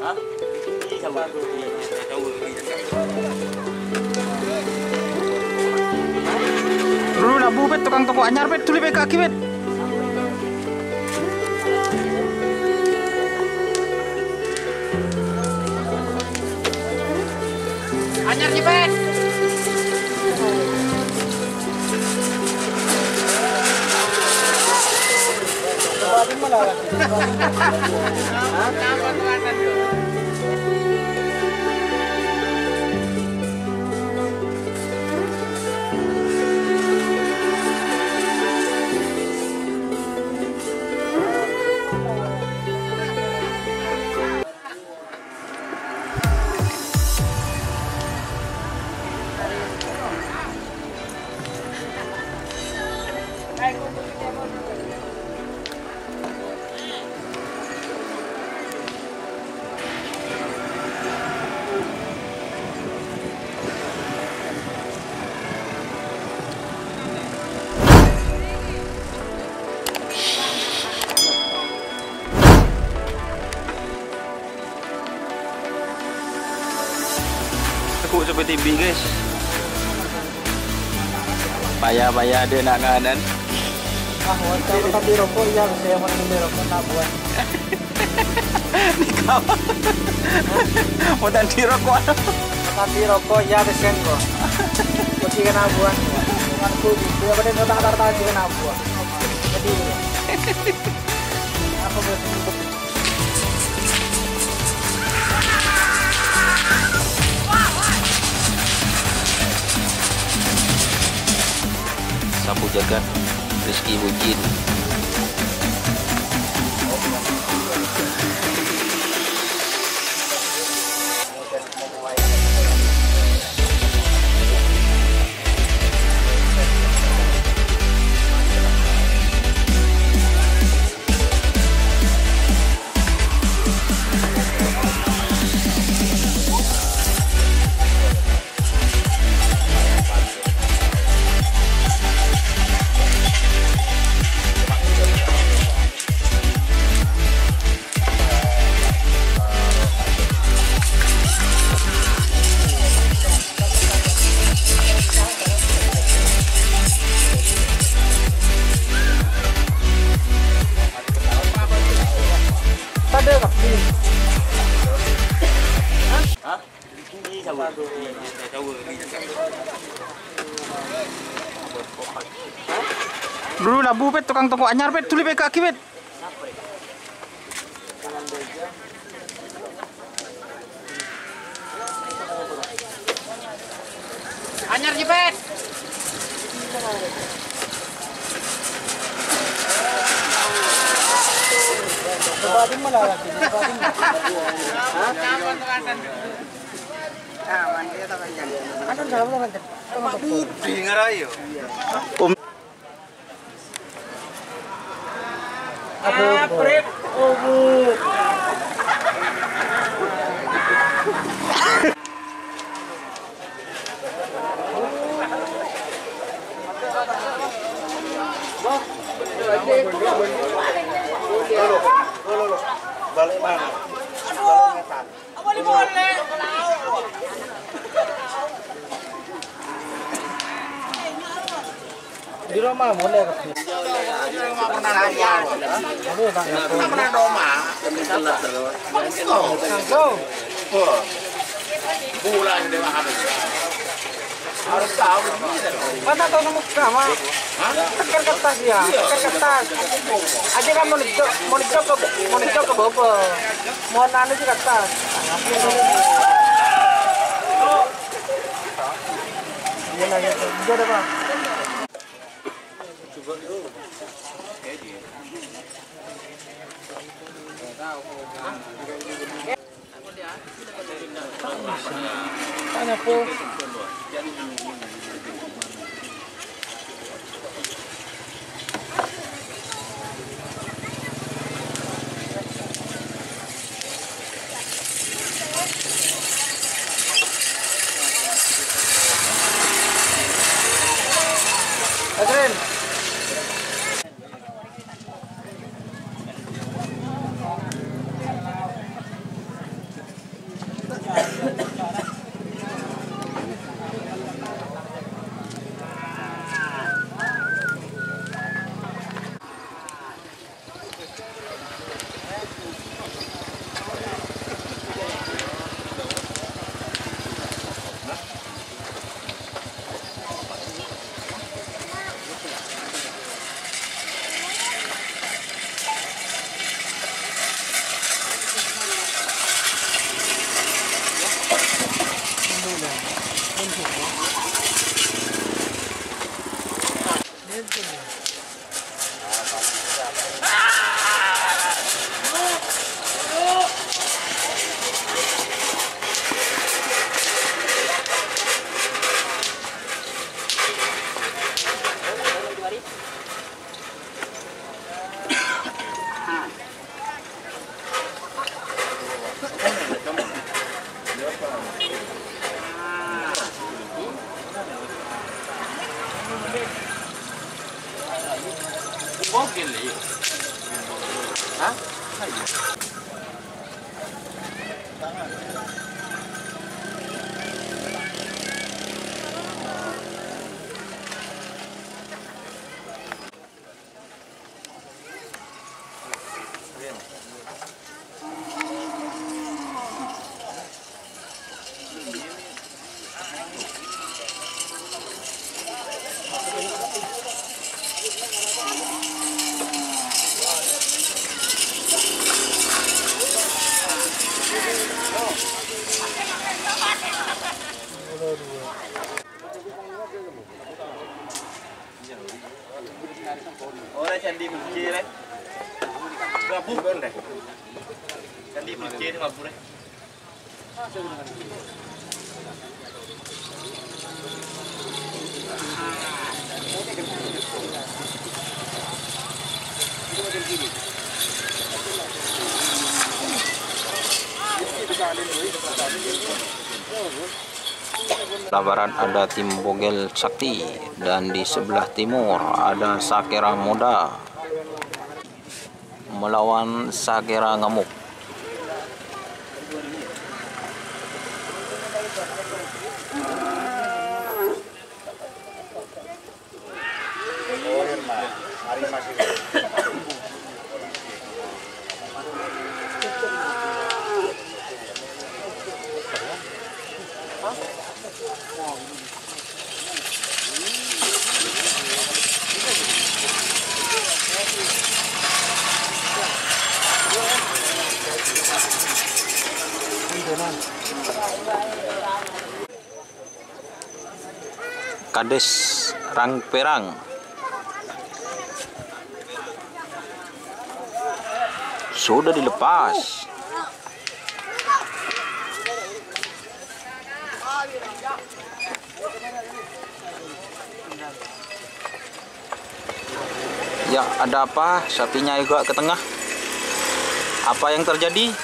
Dulu nak bubet tukang toko anyar bet tuli beka kaki bet. Anyar ki bet. Tekuk seperti TV guys. Payah-payah ada nak nganan. Tapi rokok ya, saya mau beli rokok nak buat. Ni kau. Mau tanti rokok. Tapi rokok ya desen kok. Tapi kena buat. Aku dia pada kata-kata juga kena buat. Jadi apa boleh sapu jagat Rizky Bucin. Dulu nak bubet tukang toko anyar bet tuli beka kaki bet. Anyar jebet. Batin mana lagi? Akan salah mana kan? Dengar ayo. Pret, balik mana? Balik ngetan. boleh. Di rumah boleh kan? Pernah doma, misalnya terus. Bulan dia harus tahu. Mana tahu nomor berapa? Tekan kertas ya, tekan kertas. Aja kan mau dijok ke bawah. Mau nanya sih kertas. Iya lagi, juga ada pak. Tanya po. Adren. Meli. Hah? Ora candi Bukit deh. Gabung kan deh. Candi Bukit ngabur deh. Sebelah barat ada tim Bogel Sakti dan di sebelah timur ada Sakera Muda melawan Sakera Ngamuk. Kades Rangperang sudah dilepas. Ya, ada apa? Sapinya juga ke tengah. Apa yang terjadi?